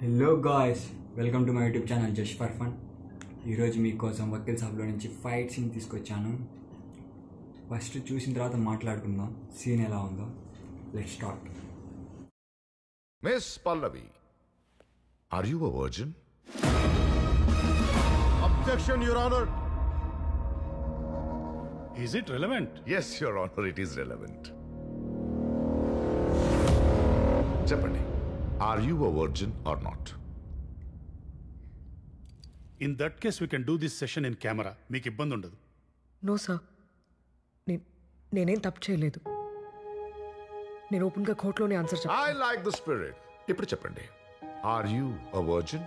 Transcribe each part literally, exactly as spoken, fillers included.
Hello guys, welcome to my YouTube channel just for fun. ఈరోజు మీకోసం వకీల్ సాబ్లో నుంచి fight scene తీసుకొచ్చాను. ఫస్ట్ చూసిన తర్వాత మాట్లాడుకుందాం సీన్ ఎలా ఉందో. Let's start. Miss Pallavi, are you a virgin? Objection, Your Honor. Is it relevant? Yes, Your Honor, it is relevant. చెప్పండి, are you a virgin or not? In that case, we can do this session in camera. మీకు ఇబ్బంది ఉండదు. No sir, నేను నేనేం తప్పు చేయలేదు. నేను ఓపెన్గా కోర్టులోనే ఆన్సర్ చెప్పాను. I like the spirit. ఇప్పుడు చెప్పండి, are you a virgin?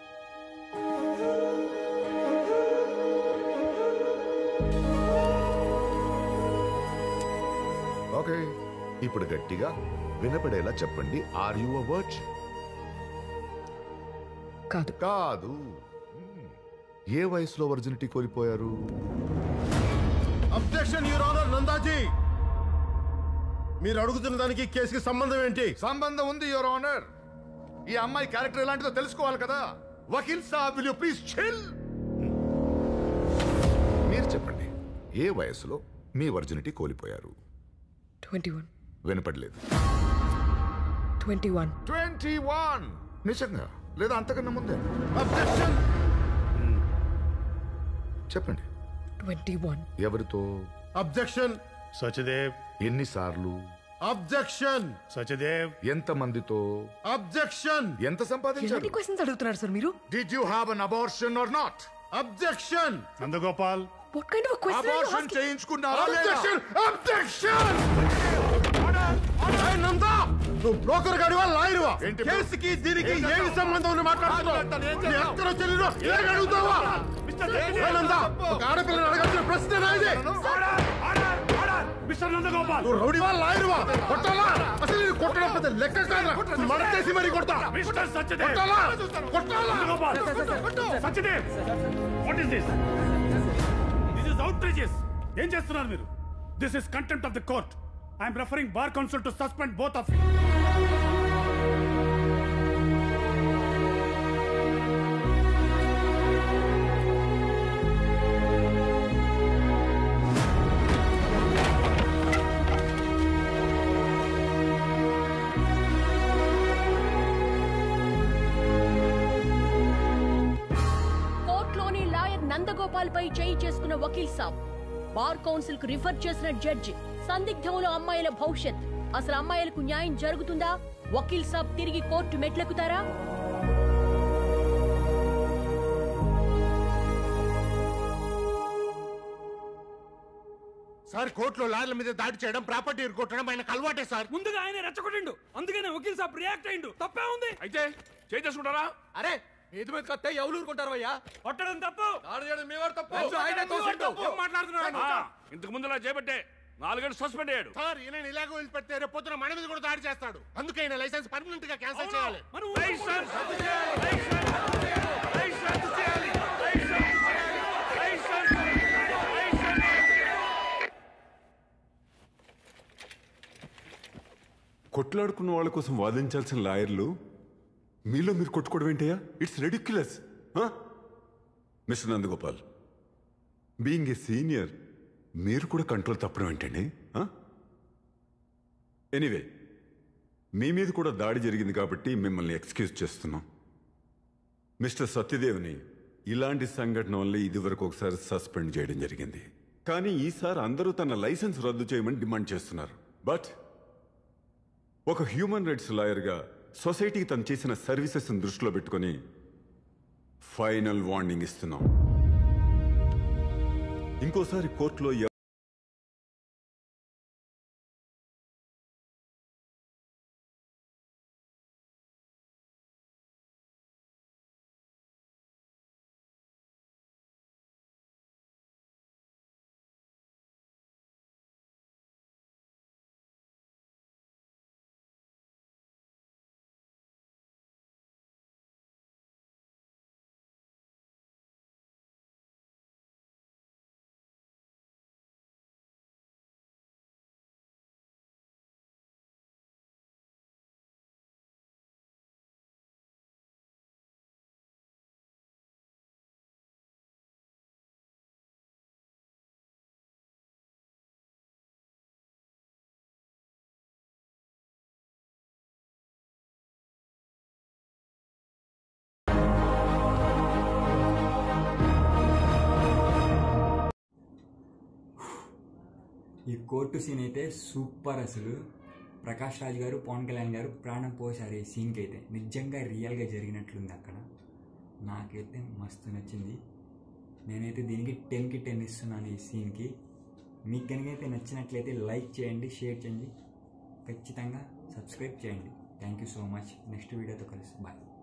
Okay, ఇప్పుడు గట్టిగా వినపడేలా చెప్పండి, ఆర్ యు అ వర్జిన్? కాదు. కాదు. Hmm. ఏ వయసులో వర్జినిటీ కోల్పోయారు? Objection, Your Honor, నందాజీ. మీరు అడుగుతున్న దానికి కేసుకి సంబంధం ఏంటి? సంబంధం ఉంది, యువర్ ఆనర్. ఈ అమ్మాయి క్యారెక్టర్ ఎలాంటిదో తెలుసుకోవాలి కదా. వకీల్ సాబ్, విల్ యు ప్లీజ్ చిల్? మీరు చెప్పండి, ఏ వయసులో మీ వర్జినిటీ కోల్పోయారు? Twenty one. వినపడలేదు. Twenty one. ట్వంటీ వన్ నిజంగా లేదా అంతకన్నా ముందే? Objection. చెప్పండి, ట్వంటీ వన్. ఎవరితో? Objection. సచదేవ్, ఎన్నిసార్లు? Objection. సచదేవ్, ఎంత మందితో? Objection. ఎంత సంపాదించారు? ఎలాంటి క్వశ్చన్స్ అడుగుతున్నారు సార్ మీరు? Did you have an abortion or not? Objection. Nandagopal, what kind of question are you abortion asking? చేయించుకున్నారా లేదా? Objection. Objection. ఏయ్ నందా, నువ్వు బ్రోకర్ గాడివా లాయర్వా? ఏంటి? కేసుకి దీనికి ఏమి సంబంధం ఉంది మాట్లాడుతున్నావు? నీ ఎక్కడ చెల్లినో ఏం అడుగుతావా? ఏయ్ నందా, ఒక ఆడపిల్లని అడగాల్సిన ప్రశ్న ఇది. మిస్టర్ నందగోపాల్, నువ్వు రౌడీవా లాయర్వా? కొట్టాలా? అసలు నేను కొట్టడం పెద్ద లెక్క కాదురా. మడతేసి మరీ కొడతా. మిస్టర్ సచదేవ్, కొట్టాలా? కొట్టాలా? Nandagopal, Sachdev, what is this? This is outrageous. ఏం చేస్తున్నారు మీరు? This is contempt of the court. I'm referring bar council to suspend both of you. కోర్టులోని లాయర్ నందగోపాల్ పై చేయి చేసుకున్న వకీల్ సాబ్, బార్ కౌన్సిల్ కు రిఫర్ చేసిన జడ్జి, సందిగ్ధంలో అమ్మాయిల భవిష్యత్. అసలు అమ్మాయిలకు న్యాయం జరుగుతుందా? వకీల్ సాబ్ తిరిగి కోర్టు మెట్లెక్కుతారా? సార్, కోర్టులో లాయర్ల మీద దాడి చేయడం, ప్రాపర్టీ కొట్టడం ఆయనకు అలవాటే సార్. ముందుగా ఆయన రెచ్చగొట్టిండు, అందుకనే వకీల్ సాబ్ రియాక్ట్ అయిండు. తప్పే ఉంది. అయితే చేసుకుంటారా? అరే ఇది మీద కత్తే ఎవరు ఊరుకుంటారు అయ్యా? కొట్టడం తప్పు, దాడి చేయడం మీ వాడు తప్పు. ఏం మాట్లాడుతున్నాడు? ఇంతకు ముందు నా చేపట్టే నాలుగేళ్ళు సస్పెండ్ అయ్యాడు. సార్, ఈయన ఇలాగ వదిలిపెడితే రేపు పొద్దున మన మీద కూడా దాడి చేస్తాడు. అందుకే ఈయన లైసెన్స్ పర్మనెంట్ గా క్యాన్సిల్ చేయాలి. మరి లైసెన్స్ రద్దు చేయాలి. లైసెన్స్ లైసెన్స్ రద్దు చేయాలి. Licence licence licence. కొట్లాడుకున్న వాళ్ళ కోసం వాదించాల్సిన లాయర్లు మీలో మీరు కొట్టుకోవడం ఏంటయ్యా? It's ridiculous. Mister Nandagopal, being a senior, మీరు కూడా కంట్రోల్ తప్పడం ఏంటండి? ఎనీవే, మీ మీద కూడా దాడి జరిగింది కాబట్టి మిమ్మల్ని ఎక్స్క్యూజ్ చేస్తున్నాం. మిస్టర్ సత్యదేవ్ని ఇలాంటి సంఘటన వల్ల ఇదివరకు ఒకసారి సస్పెండ్ చేయడం జరిగింది. కానీ ఈసారి అందరూ తన లైసెన్స్ రద్దు చేయమని డిమాండ్ చేస్తున్నారు. బట్ ఒక హ్యూమన్ రైట్స్ లాయర్గా సొసైటీకి తను చేసిన సర్వీసెస్ దృష్టిలో పెట్టుకొని ఫైనల్ వార్నింగ్ ఇస్తున్నాం. ఇంకోసారి కోర్టులో ఈ కోర్టు సీన్ అయితే సూపర్. అసలు ప్రకాష్ రాజ్ గారు పవన్ కళ్యాణ్ గారు ప్రాణం పోసారు ఈ సీన్కి అయితే. నిజంగా రియల్గా జరిగినట్లుంది అక్కడ. నాకైతే మస్తు నచ్చింది. నేనైతే దీనికి టెన్కి టెన్ ఇస్తున్నాను ఈ సీన్కి. మీకు కనుకైతే నచ్చినట్లయితే లైక్ చేయండి, షేర్ చేయండి, ఖచ్చితంగా సబ్స్క్రైబ్ చేయండి. Thank you so much. Next వీడియోతో కలుసు. బాయ్.